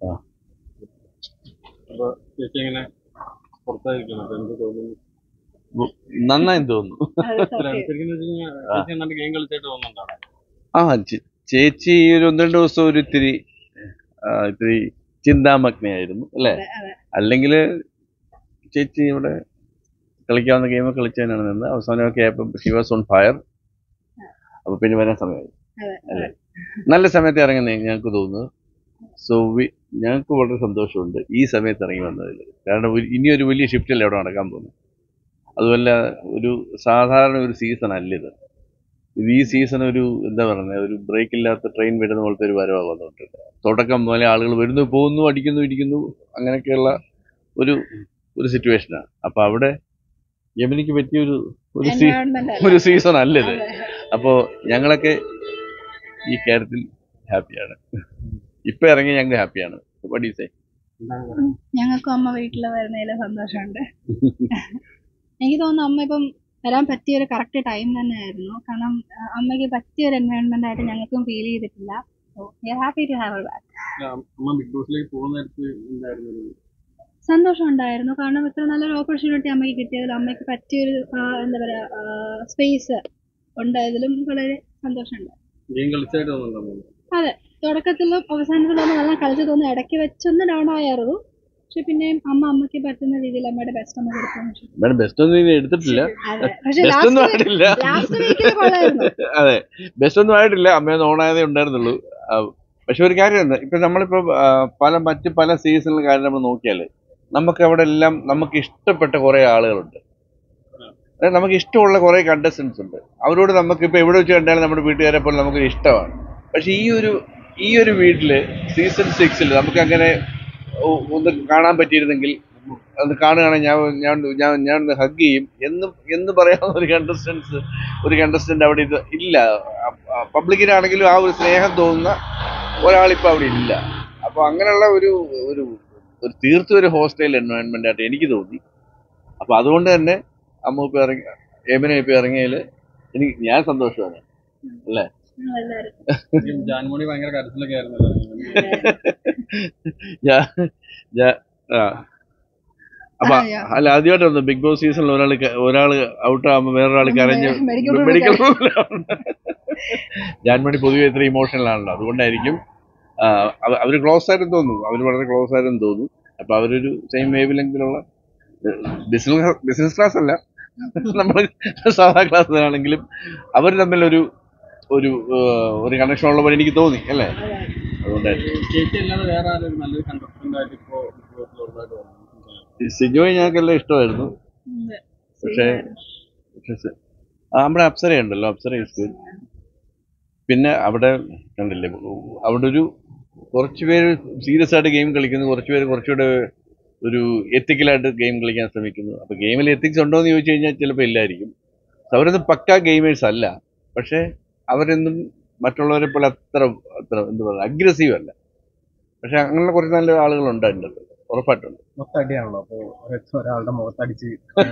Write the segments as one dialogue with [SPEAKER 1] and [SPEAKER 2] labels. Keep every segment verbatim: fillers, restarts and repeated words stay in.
[SPEAKER 1] ആ
[SPEAKER 2] അപ്പൊ ചേച്ചി എങ്ങനെ പുറത്തായിരിക്കണം എന്ത് തോന്നുന്നു?
[SPEAKER 1] ഉ- നന്നായി തോന്നുന്നു.
[SPEAKER 2] അല്ല, അനുസരിക്കുന്ന വെച്ച് കഴിഞ്ഞാൽ
[SPEAKER 1] ആ
[SPEAKER 2] ചേച്ചി എന്നാണ്ട് ഗെയിം കളിച്ചായിട്ട് തോന്നുന്നുണ്ടാണ്.
[SPEAKER 1] ആ ചേ- ചേച്ചി ഒരു ഒന്ന് രണ്ട് ദിവസം ഒരു ഇത്തിരി ആ, ഇത്തിരി ചിന്താമഗ്നയായിരുന്നു അല്ലേ? അല്ലെങ്കിൽ ചേച്ചി ഇവിടെ കളിക്കാവുന്ന ഗെയിം കളിച്ചതിനാണ് നിന്ന് അവസാനമൊക്കെ ആയപ്പോൾ ഷി വാസ് ഓൺ ഫയർ. അപ്പൊ പിന്നെ വരാൻ സമയമായി അല്ലേ? നല്ല സമയത്ത് ഇറങ്ങുന്ന ഞങ്ങൾക്ക് തോന്നുന്നു. സോ വി ഞങ്ങൾക്ക് വളരെ സന്തോഷമുണ്ട് ഈ സമയത്ത് ഇറങ്ങി വന്നതിൽ. കാരണം ഒരു- ഇനി ഒരു വലിയ ഷിഫ്റ്റല്ലേ അവിടെ നടക്കാൻ പോകുന്നത്. അതുമല്ല, ഒരു സാധാരണ ഒരു സീസൺ അല്ല ഇത്. ഇത് ഈ സീസൺ ഒരു എന്താ പറയുന്നത്, ഒരു ബ്രേക്ക് ഇല്ലാത്ത ട്രെയിൻ വരുന്ന പോലത്തെ ഒരു വരവാണ് വന്നിട്ടുണ്ട്. തുടക്കം മുതലേ ആളുകൾ വരുന്നു, പോകുന്നു, അടിക്കുന്നു, ഇടിക്കുന്നു, അങ്ങനെയൊക്കെയുള്ള ഒരു ഒരു സിറ്റുവേഷനാണ്. അപ്പൊ അവിടെ യമനിക്ക് പറ്റിയ ഒരു ഒരു സീ ഒരു സീസൺ അല്ല ഇത്. അപ്പോൾ ഞങ്ങളൊക്കെ ഈ കാര്യത്തിൽ ഹാപ്പിയാണ്. ഇപ്പൊ ഇറങ്ങി ഞങ്ങൾ ഹാപ്പിയാണ്. പഠിച്ചേ
[SPEAKER 3] ഞങ്ങൾക്കും അമ്മ വീട്ടിൽ വരുന്നതിൽ സന്തോഷമുണ്ട്. എനിക്ക് തോന്നുന്നു അമ്മ ഇപ്പം വരാൻ പറ്റിയ ഒരു കറക്റ്റ് ടൈം തന്നെയായിരുന്നു. കാരണം ആ, അമ്മയ്ക്ക് പറ്റിയ ഒരു എൻവയോൺമെന്റ് ആയിട്ട് ഞങ്ങൾക്കും ഫീൽ ചെയ്തിട്ടില്ല. So we are happy to have her back.
[SPEAKER 2] അമ്മ ബിഗ് ബോസിലേക്ക് പോകുന്ന നേരത്ത് എന്തായിരുന്നു ഒരു
[SPEAKER 3] സന്തോഷം ഉണ്ടായിരുന്നു. കാരണം ഇത്ര നല്ലൊരു ഓപ്പർച്യൂണിറ്റി അമ്മയ്ക്ക് കിട്ടിയതിൽ അമ്മയ്ക്ക് പറ്റിയൊരു ആ, എന്താ പറയാ സ്പേസ് ഉണ്ടായതിലും വളരെ സന്തോഷമുണ്ട്.
[SPEAKER 2] ഗെയിം കളിച്ചായിട്ട് തോന്നുന്നുണ്ടോ?
[SPEAKER 3] അതെ, തുടക്കത്തിലും അവസാനത്തിലും നല്ല കളിച്ചു തോന്നുന്നു. ഇടയ്ക്ക് വെച്ചൊന്ന് ഡൗൺ ആയിരുന്നു. പക്ഷെ പിന്നെയും അമ്മ അമ്മയ്ക്ക് പറ്റുന്ന രീതിയിൽ അമ്മയുടെ ബെസ്റ്റ് അമ്മ കൊടുത്തു.
[SPEAKER 1] മാഡം ബെസ്റ്റ് ഒന്നും ഇനി എടുത്തിട്ടില്ല.
[SPEAKER 3] അതെ, പക്ഷെ
[SPEAKER 1] ബെസ്റ്റ് ഒന്നും ആയിട്ടില്ല.
[SPEAKER 3] ലാസ്റ്റ് വീക്കിൽ കൊള്ളായിരുന്നു.
[SPEAKER 1] അതെ, ബെസ്റ്റ് ഒന്നും ആയിട്ടില്ല. അമ്മയൊന്ന് ഓണായതേ ഉണ്ടായിരുന്നുള്ളൂ. ആ, പക്ഷെ ഒരു കാര്യമുണ്ട്. ഇപ്പൊ നമ്മളിപ്പോ ആ, പല മറ്റ് പല സീസണിലെ കാര്യം നമ്മൾ നോക്കിയാല് നമുക്ക് അവിടെ എല്ലാം നമുക്ക് ഇഷ്ടപ്പെട്ട കുറെ ആളുകളുണ്ട്. അതായത് നമുക്ക് ഇഷ്ടമുള്ള കുറെ കണ്ടസ്റ്റൻസ് ഉണ്ട്. അവരോട് നമുക്ക് ഇപ്പൊ എവിടെ വെച്ച് കണ്ടാലും നമ്മുടെ വീട്ടുകാരെ പോലെ നമുക്ക് ഇഷ്ടമാണ്. പക്ഷെ ഈ ഒരു ഈ ഒരു വീട്ടില് സീസൺ സിക്സിൽ നമുക്ക് അങ്ങനെ ഒ- ഒന്ന് കാണാൻ പറ്റിയിരുന്നെങ്കിൽ അത് കാണുകയാണെങ്കിൽ ഞാൻ ഞാൻ ഞാൻ ഞാൻ ഹഗ് ചെയ്യും എന്ന് എന്ന് പറയാവുന്ന ഒരു കണ്ടസ്റ്റൻസ് ഒരു കണ്ടസ്റ്റന്റ് അവിടെ ഇത് ഇല്ല. പബ്ലിക്കിനാണെങ്കിലും ആ ഒരു സ്നേഹം തോന്നുന്ന ഒരാളിപ്പോൾ അവിടെ ഇല്ല. അപ്പൊ അങ്ങനെയുള്ള ഒരു ഒരു ഒരു തീർത്തും ഒരു ഹോസ്റ്റൈൽ എൻവയോൺമെന്റ് ആയിട്ട് എനിക്ക് തോന്നി. അപ്പൊ അതുകൊണ്ട് തന്നെ അമ്മ ഇപ്പൊ ഇറങ്ങി എമിനെ ഇപ്പൊ ഇറങ്ങിയതിൽ എനിക്ക് ഞാൻ സന്തോഷമാണ് അല്ലേ?
[SPEAKER 2] ഈ ജാൻമോണി ഭയങ്കര കരച്ചിലൊക്കെ ആയിരുന്നല്ലോ.
[SPEAKER 1] ഞാൻ ഞാൻ ആ അപ്പൊ അല്ല, ആദ്യമായിട്ട് വന്നു ബിഗ് ബോസ് സീസണിൽ ഒരാൾ ഒരാൾ ഔട്ട് ആകുമ്പോൾ വേറൊരാൾ കരഞ്ഞ് മെഡിക്കൽ ജാൻമണി പൊതുവെ ഇത്ര ഇമോഷണൽ ആണല്ലോ. അതുകൊണ്ടായിരിക്കും ആ, അവ- അവര് ക്ലോസ് ആയിരുന്നു തോന്നുന്നു. അവര് വളരെ ക്ലോസ് ആയിരുന്നു തോന്നുന്നു. അപ്പൊ അവരൊരു സെയിം വേവ് ലെങ്തിലുള്ള ബിസിനസ് ബിസിനസ് ക്ലാസ് അല്ല, നമ്മൾ സാധാ ക്ലാസ്സിലാണെങ്കിലും അവർ തമ്മിലൊരു ഒരു ആ, ഒരു കണക്ഷൻ ഉള്ള പോലെ എനിക്ക് തോന്നി അല്ലേ? അതുകൊണ്ടായിരുന്നു.
[SPEAKER 2] ചേച്ചി അല്ലാതെ വേറെ ആരും നല്ലൊരു കണ്ടസ്റ്റന്റ് ആയിട്ട് ഇപ്പോ ബിഗ് ബോസിൽ ഉള്ളതായിട്ട് തോന്നുന്നു.
[SPEAKER 1] സിജോയ് ഞങ്ങൾക്കെല്ലാം ഇഷ്ടമായിരുന്നു. പക്ഷേ പക്ഷേ സി- ആ, നമ്മുടെ അപ്സരയുണ്ടല്ലോ, അപ്സര is good. പിന്നെ അവിടെ കണ്ടില്ലേ, അവിടെ ഒരു കുറച്ച് പേര് സീരിയസ് ആയിട്ട് ഗെയിം കളിക്കുന്നു, കുറച്ച് പേര് കുറച്ചുകൂടെ ഒരു എത്തിക്കലായിട്ട് ഗെയിം കളിക്കാൻ ശ്രമിക്കുന്നു. അപ്പൊ ഗെയിമിൽ എത്തിക്സ് ഉണ്ടോ എന്ന് ചോദിച്ചു കഴിഞ്ഞാൽ ചിലപ്പോൾ ഇല്ലായിരിക്കും. അവരൊന്നും പക്ക ഗെയിമേഴ്സ് അല്ല. പക്ഷെ അവരൊന്നും മറ്റുള്ളവരെ പോലെ അത്ര അത്ര എന്താ പറയുക അഗ്രസീവ് അല്ല. പക്ഷെ അങ്ങനെയുള്ള കുറച്ച് നല്ല ആളുകളുണ്ട് അതിൻ്റെ അകത്ത്, ഉറപ്പായിട്ടുണ്ട്.
[SPEAKER 2] മൊത്തടിയാണല്ലോ. അപ്പൊ ഒരാളുടെ മുഖത്തടിച്ച്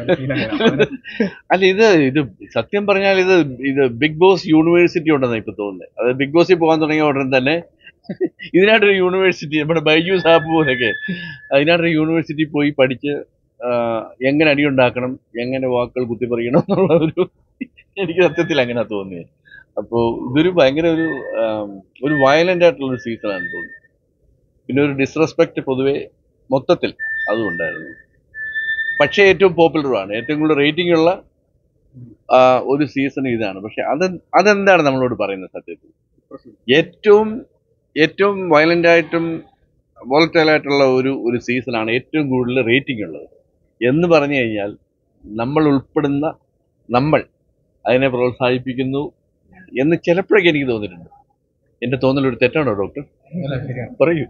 [SPEAKER 1] അല്ല, ഇത് ഇത് സത്യം പറഞ്ഞാൽ ഇത് ഇത് ബിഗ് ബോസ് യൂണിവേഴ്സിറ്റി ഉണ്ടെന്നാണ് ഇപ്പൊ തോന്നുന്നത്. അത് ബിഗ് ബോസിൽ പോകാൻ തുടങ്ങിയ ഉടൻ തന്നെ ഇതിനായിട്ടൊരു യൂണിവേഴ്സിറ്റി, നമ്മുടെ ബൈജൂസ് ആപ്പ് പോലൊക്കെ അതിനായിട്ടൊരു യൂണിവേഴ്സിറ്റി പോയി പഠിച്ച് ആ, എങ്ങനെ അടിയുണ്ടാക്കണം, എങ്ങനെ വാക്കുകൾ കുത്തിപ്പറിയണം എന്നുള്ള ഒരു എനിക്ക് സത്യത്തിൽ അങ്ങനെ തോന്നിയത്. അപ്പോൾ ഇതൊരു ഭയങ്കര ഒരു ആം, ഒരു വയലന്റ് ആയിട്ടുള്ള ഒരു സീസണാണ് തോന്നുന്നത്. പിന്നെ ഒരു ഡിസ്റെസ്പെക്ട് പൊതുവെ മൊത്തത്തിൽ അതും ഉണ്ടായിരുന്നു. പക്ഷേ ഏറ്റവും പോപ്പുലറുമാണ്, ഏറ്റവും കൂടുതൽ റേറ്റിംഗ് ഉള്ള ആ, ഒരു സീസൺ ഇതാണ്. പക്ഷെ അത് അതെന്താണ് നമ്മളോട് പറയുന്നത് സത്യത്തിൽ? ഏറ്റവും ഏറ്റവും വയലന്റ് ആയിട്ടും വോളറ്റൈൽ ആയിട്ടുള്ള ഒരു ഒരു സീസണാണ് ഏറ്റവും കൂടുതൽ റേറ്റിംഗ് ഉള്ളത് എന്ന് പറഞ്ഞു കഴിഞ്ഞാൽ നമ്മൾ ഉൾപ്പെടുന്ന നമ്മൾ അതിനെ പ്രോത്സാഹിപ്പിക്കുന്നു എന്ന് ചിലപ്പോഴൊക്കെ എനിക്ക് തോന്നിയിട്ടുണ്ട്. എന്റെ തോന്നൽ ഒരു തെറ്റാണോ ഡോക്ടർ? പറയൂ.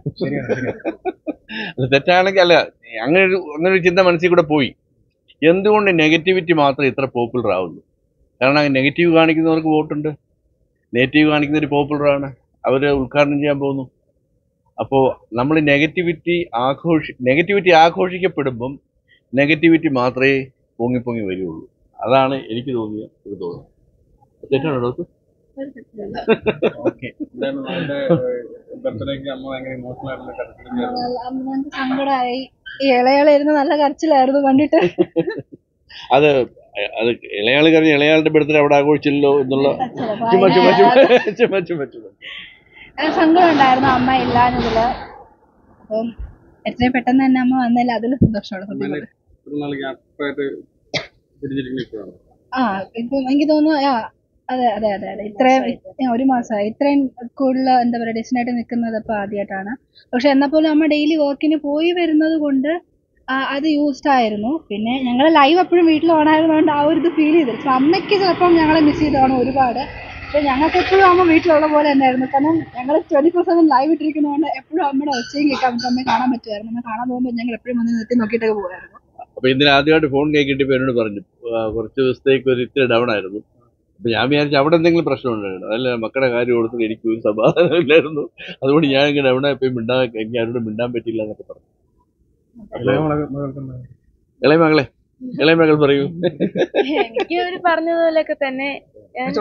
[SPEAKER 1] അല്ല, തെറ്റാണെങ്കിൽ അല്ല, അങ്ങനെ ഒരു അങ്ങനെ ഒരു ചിന്ത മനസ്സിൽ കൂടെ പോയി. എന്തുകൊണ്ട് നെഗറ്റിവിറ്റി മാത്രം ഇത്ര പോപ്പുലർ ആവുന്നു? കാരണം നെഗറ്റീവ് കാണിക്കുന്നവർക്ക് വോട്ടുണ്ട്, നെഗറ്റീവ് കാണിക്കുന്നവർ പോപ്പുലറാണ്, അവര് ഉദ്ഘാടനം ചെയ്യാൻ പോകുന്നു. അപ്പോൾ നമ്മൾ നെഗറ്റിവിറ്റി ആഘോഷി നെഗറ്റിവിറ്റി ആഘോഷിക്കപ്പെടുമ്പം നെഗറ്റിവിറ്റി മാത്രമേ പൊങ്ങി പൊങ്ങി വരികയുള്ളൂ. അതാണ് എനിക്ക് തോന്നിയ ഒരു തോന്നൽ. തെറ്റാണോ ഡോക്ടർ?
[SPEAKER 2] ഓക്കെ. എന്തായാലും അവരുടെ ബർത്ത്ഡേക്ക് അമ്മ ഭയങ്കര ഇമോഷണൽ ആയിട്ടുള്ള കരച്ചിലൊക്കെ
[SPEAKER 3] അന്ന് ഞങ്ങൾക്ക് സങ്കടമായി. ഈ ഇളയാളിരുന്ന് നല്ല കരച്ചിലായിരുന്നു കണ്ടിട്ട്.
[SPEAKER 1] അത് അത് ഇളയാള് കറിഞ്ഞ് ഇളയാളുടെ ബർത്ത്ഡേ അവിടെ ആഘോഷിച്ചല്ലോ എന്നുള്ള ചുമ ചുമ ചുമ ചുമ ചുമ ചുമ
[SPEAKER 3] സങ്കടം ഉണ്ടായിരുന്നു അമ്മ ഇല്ലാഞ്ഞതില്. അപ്പം എത്രയും പെട്ടെന്ന് തന്നെ അമ്മ വന്നതിൽ അതിൽ സന്തോഷമാണ് സത്യം പറഞ്ഞാൽ.
[SPEAKER 2] ഒരു നാൾ ഗ്യാപ്പായിട്ട് പിരിഞ്ഞിരിക്കുന്ന ഇപ്പോഴാണ്.
[SPEAKER 3] ആ ഇപ്പം എനിക്ക് തോന്നുന്നു ആ അതെ അതെ അതെ അതെ ഇത്രയും ആ, ഒരു മാസമായി ഇത്രയും കൂടുതൽ എന്താ പറയുക ഡിസ്റ്റൻ്റായിട്ട് നിൽക്കുന്നത് ഇപ്പം ആദ്യമായിട്ടാണ്. പക്ഷെ എന്നാൽ പോലും അമ്മ ഡെയിലി വർക്കിന് പോയി വരുന്നത് കൊണ്ട് ആ, അത് യൂസ്ഡ് ആയിരുന്നു. പിന്നെ ഞങ്ങൾ ലൈവ് എപ്പോഴും വീട്ടിൽ ഓണായിരുന്നതുകൊണ്ട് ആ ഒരു ഇത് ഫീൽ ചെയ്തു. പക്ഷെ അമ്മയ്ക്ക് ചിലപ്പം ഞങ്ങളെ മിസ് ചെയ്തതാണ് ഒരുപാട്. പക്ഷെ ഞങ്ങൾക്ക് എപ്പോഴും അമ്മ വീട്ടിലുള്ള പോലെ തന്നെയായിരുന്നു. കാരണം ഞങ്ങൾ ട്വന്റി ഫോർ സെവൻ ലൈവ് ഇട്ടിരിക്കുന്നതുകൊണ്ട് എപ്പോഴും അമ്മയുടെ ഒച്ചയും കേൾക്കാൻ പറ്റും. അമ്മയെ കാണാൻ പറ്റുമായിരുന്നു. അമ്മ കാണാൻ പോകുമ്പോൾ ഞങ്ങൾ എപ്പോഴും വന്ന് നിർത്തി നോക്കിയിട്ടൊക്കെ പോകുമായിരുന്നു.
[SPEAKER 1] അപ്പൊ ഇതിന് ആദ്യമായിട്ട് ഫോൺ കൈ കിട്ടിയപ്പോ എന്നോട് പറഞ്ഞു ആ, കുറച്ച് ദിവസത്തേക്ക് ഒരു ഇത്തിരി ഡൗൺ ആയിരുന്നു. അപ്പൊ ഞാൻ വിചാരിച്ചു അവിടെ എന്തെങ്കിലും പ്രശ്നം ഉണ്ടായിരുന്നു. അതല്ല മക്കളുടെ കാര്യം കൊടുത്തിട്ട് എനിക്ക് ഒരു സമാധാനം ഇല്ലായിരുന്നു. അതുകൊണ്ട് ഞാൻ ഇങ്ങനെ ഡൗൺ ആയപ്പോ മിണ്ടാ എനിക്ക് ആരോട് മിണ്ടാൻ പറ്റില്ല എന്നൊക്കെ പറഞ്ഞു.
[SPEAKER 2] ഇളയ മകൾ- മകൾക്കുണ്ട്.
[SPEAKER 1] ഇളയ മകളെ ഇളയ മകൾ പറയൂ.
[SPEAKER 4] എനിക്ക് അവര് പറഞ്ഞതുപോലെയൊക്കെ തന്നെ ഞാൻ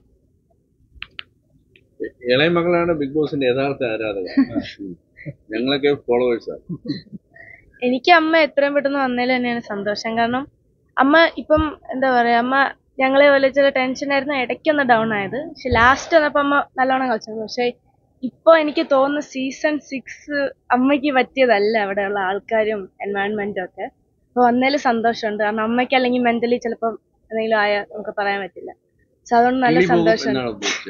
[SPEAKER 1] ഇളയ മകളാണ് ബിഗ് ബോസിന്റെ യഥാർത്ഥ ആരാധക. ഉം. ഞങ്ങളൊക്കെ ഫോളോവേഴ്സാണ്.
[SPEAKER 4] എനിക്ക് അമ്മ എത്രയും പെട്ടെന്ന് വന്നതിൽ തന്നെയാണ് സന്തോഷം. കാരണം അമ്മ ഇപ്പം എന്താ പറയാ അമ്മ ഞങ്ങളെ പോലെ ചില ടെൻഷനായിരുന്നു ഇടയ്ക്കൊന്ന് ഡൗൺ ആയത്. പക്ഷെ ലാസ്റ്റ് വന്നപ്പോൾ അമ്മ നല്ലോണം കളിച്ചു. പക്ഷെ ഇപ്പോൾ എനിക്ക് തോന്നുന്നു സീസൺ സിക്സ് അമ്മയ്ക്ക് പറ്റിയതല്ല അവിടെയുള്ള ആൾക്കാരും എൻവയൺമെന്റും ഒക്കെ. അപ്പോൾ വന്നതിൽ സന്തോഷമുണ്ട്. കാരണം അമ്മയ്ക്ക് അല്ലെങ്കിൽ മെന്റലി ചിലപ്പം എന്തെങ്കിലും ആയാൽ നമുക്ക് പറയാൻ പറ്റില്ല. സോ അതുകൊണ്ട് നല്ല
[SPEAKER 1] കിളി പോകും
[SPEAKER 4] സന്തോഷമുണ്ട്.
[SPEAKER 1] എന്നാണ് ഉദ്ദേശിച്ചത്.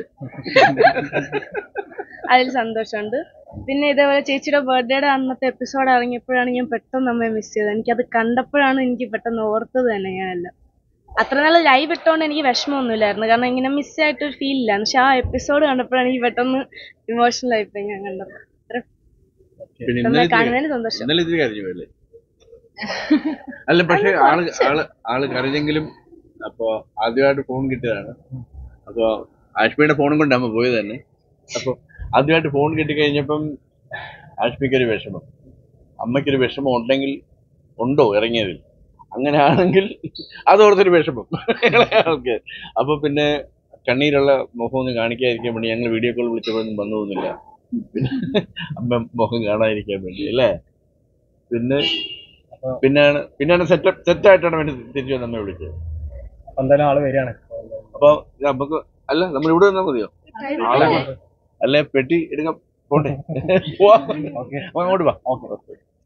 [SPEAKER 4] അതിൽ സന്തോഷമുണ്ട്. പിന്നെ ഇതേപോലെ ചേച്ചിയുടെ ബർത്ത്ഡേയുടെ അന്നത്തെ എപ്പിസോഡ് ഇറങ്ങിയപ്പോഴാണ് ഞാൻ പെട്ടെന്ന് അമ്മയെ മിസ് ചെയ്തത്. എനിക്കത് കണ്ടപ്പോഴാണ് എനിക്ക് പെട്ടെന്ന് ഓർത്തത് തന്നെ ഞാനെല്ലാം. അത്ര നാൾ ലൈവ് ഇട്ടോണ്ട് എനിക്ക് വിഷമമൊന്നുമില്ലായിരുന്നു. കാരണം ഇങ്ങനെ മിസ്സായിട്ടൊരു ഫീൽ ഇല്ല. പക്ഷെ ആ എപ്പിസോഡ് കണ്ടപ്പോഴാണ് എനിക്ക് പെട്ടെന്ന് ഇമോഷണൽ ആയിപ്പോയി ഞാൻ കണ്ടപ്പോൾ.
[SPEAKER 1] പിന്നെ
[SPEAKER 4] നമ്മളെ
[SPEAKER 1] ഇന്നലെ
[SPEAKER 4] കാണുന്നതിന് സന്തോഷം.
[SPEAKER 1] ഇന്നലെ ഇതിന് കരഞ്ഞു പോയല്ലേ? അല്ല പക്ഷെ ആള് ആള് ആള് കരഞ്ഞെങ്കിലും അപ്പൊ ആദ്യമായിട്ട് ഫോൺ കിട്ടിയതാണ്. അപ്പൊ ആഷ്മിയുടെ ഫോണും കൊണ്ട് അമ്മ പോയത് തന്നെ. അപ്പൊ ആദ്യമായിട്ട് ഫോൺ കിട്ടിക്കഴിഞ്ഞപ്പം ആഷ്മിക്കൊരു വിഷമം, അമ്മയ്ക്കൊരു വിഷമം ഉണ്ടെങ്കിൽ ഉണ്ടോ ഇറങ്ങിയതിൽ, അങ്ങനെയാണെങ്കിൽ അതോർത്തൊരു വിഷമം ആൾക്ക്. അപ്പൊ പിന്നെ കണ്ണീരുള്ള മുഖമൊന്നും കാണിക്കാതിരിക്കാൻ വേണ്ടി ഞങ്ങൾ വീഡിയോ കോൾ വിളിച്ചപ്പോഴൊന്നും വന്നു പോകുന്നില്ല. പിന്നെ അമ്മ മുഖം കാണാതിരിക്കാൻ വേണ്ടി അല്ലേ. പിന്നെ പിന്നെയാണ് പിന്നെയാണ് സെറ്റ് സെറ്റായിട്ടാണ് വേണ്ടി തിരിച്ചു വന്ന് നമ്മെ വിളിച്ചത്.
[SPEAKER 2] എന്തായാലും ആള് വരികയാണ്.
[SPEAKER 1] അപ്പൊ നമുക്ക് അല്ല നമ്മൾ ഇവിടെ വന്നാൽ മതിയോ? ആളെ അല്ലെ പെട്ടി എടുക്കാൻ പോട്ടെ. പോവാം. അങ്ങോട്ട് വാ. ഓക്കെ.